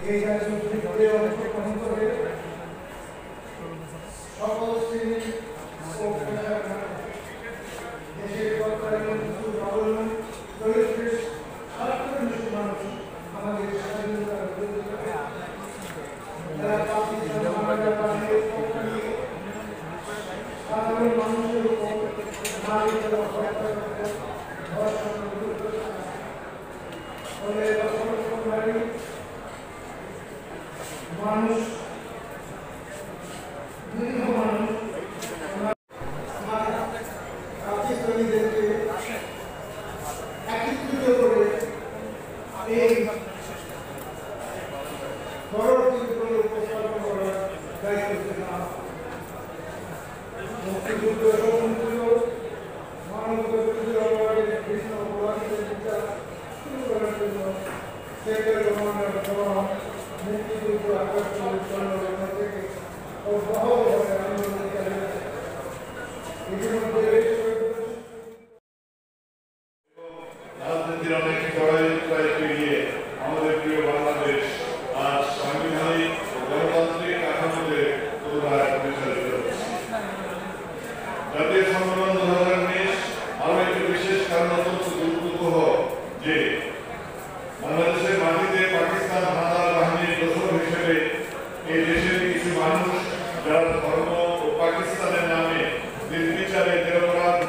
এই কার্যক্রমে অংশগ্রহণ করে সকল শ্রেণী ও পেশার দেশের দরিদ্রের স্বার্থনিষ্ঠ মানুষ আমাদের স্বাধীনতার সাধারণ মানুষের উপর নারীদের মানুষ বিভিন্ন মানুষ পাকিস্তানিদেরকে একত্রিত করে এই পরবর্তীকালে উপস্থাপন করার দায়িত্ব নেওয়া মুক্তিযুদ্ধ সম্পূর্ণ মানবতা বিরোধী অপরাধের বিভিন্ন অপরাধের বিচার শুরু করার জন্য সেক্টর কমান্ডার সভা মুক্তিযুদ্ধ আকর্ষণের জন্য থেকে অব্যাহতভাবে আন্দোলন চালিয়েছে। ইতিমধ্যে রাজনীতির অনেক লড়াই পেরিয়ে আমাদের প্রিয় বাংলাদেশ আজ সাংবিধানিক ও গণতান্ত্রিক কাঠামোতে পুনরায় পরিচালিত হচ্ছে। জাতীয় সম্মেলন 2019 আরো একটি বিশেষ কারণ অত্যন্ত গুরুত্বপূর্ণ যে বাংলাদেশের মাটিতে পাকিস্তান হানাদার বাহিনীর দোসর হিসেবে এই দেশের কিছু মানুষ যারা ধর্ম ও পাকিস্তানের নামে নির্বিচারে নিরপরাধ